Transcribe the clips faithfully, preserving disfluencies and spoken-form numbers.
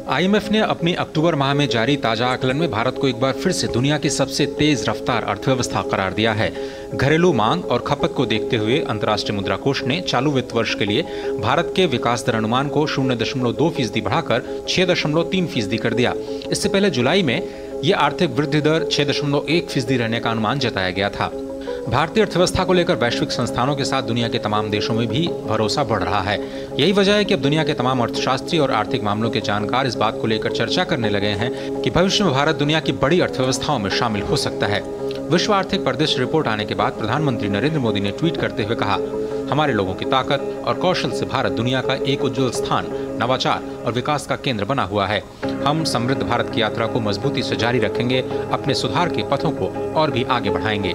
I am F ने अपनी अक्टूबर माह में जारी ताजा आकलन में भारत को एक बार फिर से दुनिया की सबसे तेज रफ्तार अर्थव्यवस्था करार दिया है। घरेलू मांग और खपत को देखते हुए अंतर्राष्ट्रीय मुद्रा कोष ने चालू वित्त वर्ष के लिए भारत के विकास दर अनुमान को शून्य दशमलव दो फीसदी बढ़ाकर छह दशमलव तीन फीसदी कर दिया। इससे पहले जुलाई में ये आर्थिक वृद्धि दर छह दशमलव एक फीसदी रहने का अनुमान जताया गया था। भारतीय अर्थव्यवस्था को लेकर वैश्विक संस्थानों के साथ दुनिया के तमाम देशों में भी भरोसा बढ़ रहा है। यही वजह है कि अब दुनिया के तमाम अर्थशास्त्री और आर्थिक मामलों के जानकार इस बात को लेकर चर्चा करने लगे हैं कि भविष्य में भारत दुनिया की बड़ी अर्थव्यवस्थाओं में शामिल हो सकता है। विश्व आर्थिक परिदृश्य रिपोर्ट आने के बाद प्रधानमंत्री नरेंद्र मोदी ने ट्वीट करते हुए कहा, हमारे लोगों की ताकत और कौशल से भारत दुनिया का एक उज्जवल स्थान, नवाचार और विकास का केंद्र बना हुआ है। हम समृद्ध भारत की यात्रा को मजबूती से जारी रखेंगे, अपने सुधार के पथों को और भी आगे बढ़ाएंगे।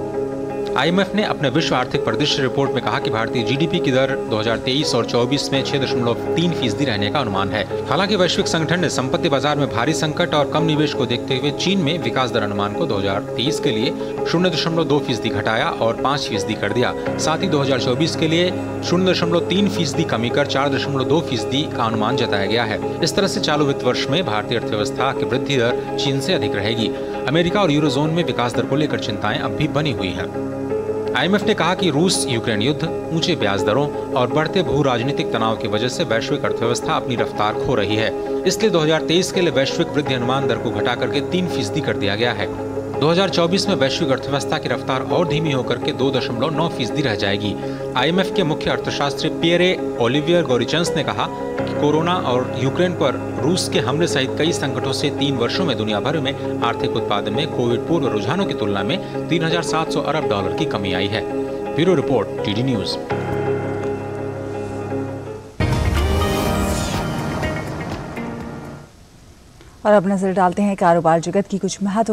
आई एम एफ ने अपने विश्व आर्थिक परिदृश्य रिपोर्ट में कहा कि भारतीय जी डी पी की दर दो हज़ार तेईस और चौबीस में छह दशमलव तीन फीसदी रहने का अनुमान है। हालांकि वैश्विक संगठन ने संपत्ति बाजार में भारी संकट और कम निवेश को देखते हुए चीन में विकास दर अनुमान को दो हज़ार तेईस के लिए शून्य दशमलव दो फीसदी घटाया और पाँच फीसदी कर दिया। साथ ही दो हज़ार चौबीस के लिए शून्य दशमलव तीन फीसदी कमी कर चार दशमलव दो फीसदी का अनुमान जताया गया है। इस तरह से चालू वित्त वर्ष में भारतीय अर्थव्यवस्था की वृद्धि दर चीन से अधिक रहेगी। अमेरिका और यूरोजोन में विकास दर को लेकर चिंताएं अब भी बनी हुई हैं। आई एम एफ ने कहा कि रूस यूक्रेन युद्ध, ऊंचे ब्याज दरों और बढ़ते भू राजनीतिक तनाव की वजह से वैश्विक अर्थव्यवस्था अपनी रफ्तार खो रही है। इसलिए दो हज़ार तेईस के लिए वैश्विक वृद्धि अनुमान दर को घटा करके तीन फीसदी कर दिया गया है। दो हज़ार चौबीस में वैश्विक अर्थव्यवस्था की रफ्तार और धीमी होकर के दो दशमलव नौ फीसदी रह जाएगी। आई एम एफ के मुख्य अर्थशास्त्री पियरे ओलिवियर गोरिचंस ने कहा कि कोरोना और यूक्रेन पर रूस के हमले सहित कई संकटों से तीन वर्षों में दुनिया भर में आर्थिक उत्पादन में कोविड पूर्व रुझानों की तुलना में तीन हजार सात सौ अरब डॉलर की कमी आई है। Bureau report, D D news. और अब नजर डालते हैं कारोबार जगत की कुछ महत्व